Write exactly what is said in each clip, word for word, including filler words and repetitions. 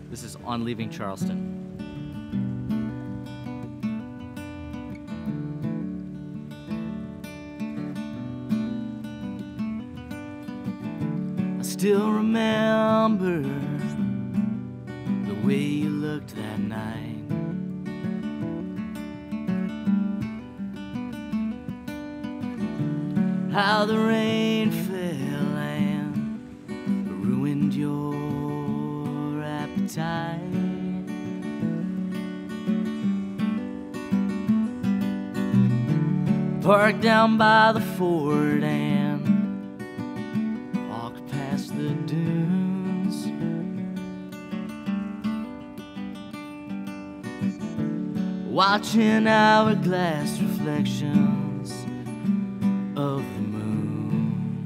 This is On Leaving Charleston. I still remember the way you looked that night. How the rain fell and ruined your appetite. Parked down by the fort and walked past the dunes. Watching hourglass reflections of the moon.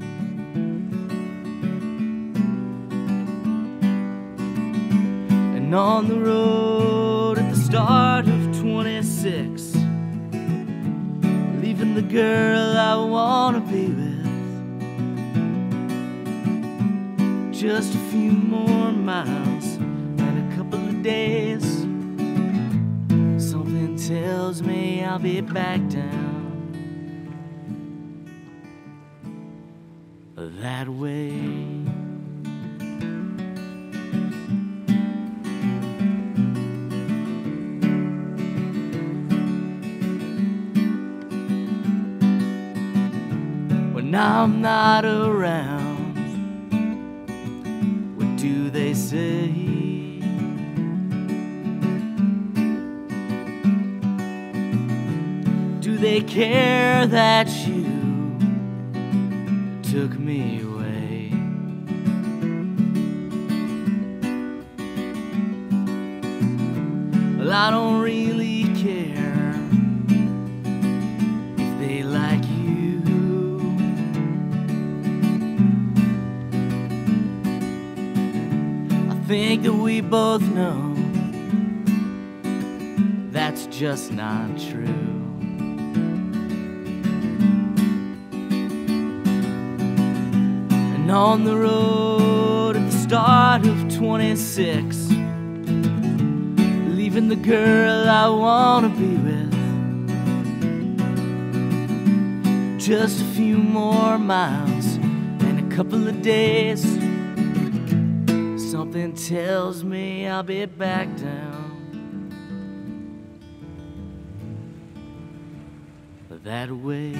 And on the road at the start of twenty-six, leaving the girl I wanna be with. Just a few more miles and a couple of days. Something tells me I'll be back down that way. When I'm not around, what do they say? Do they care that you took me away? Well, I don't really care if they like you. I think that we both know that's just not true. And on the road at the start of twenty-six, leaving the girl I wanna be with. Just a few more miles and a couple of days. Something tells me I'll be back down that way.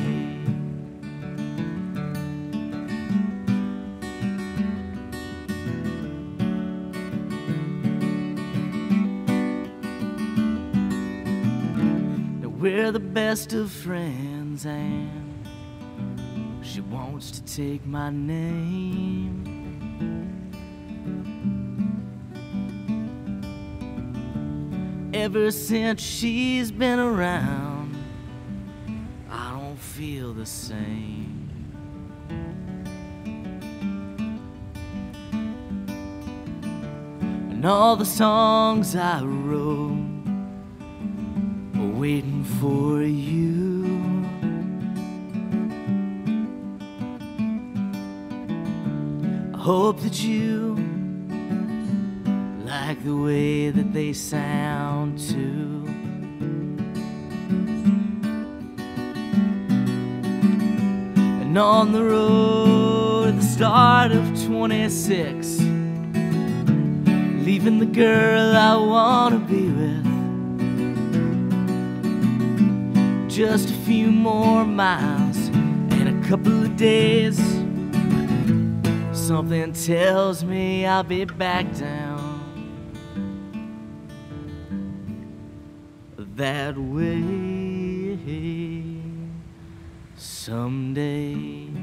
We're the best of friends and she wants to take my name. Ever since she's been around, I don't feel the same. And all the songs I wrote waiting for you. I hope that you like the way that they sound too. And on the road at the start of twenty-six, leaving the girl I wanna be with. Just a few more miles and a couple of days. Something tells me I'll be back down that way someday.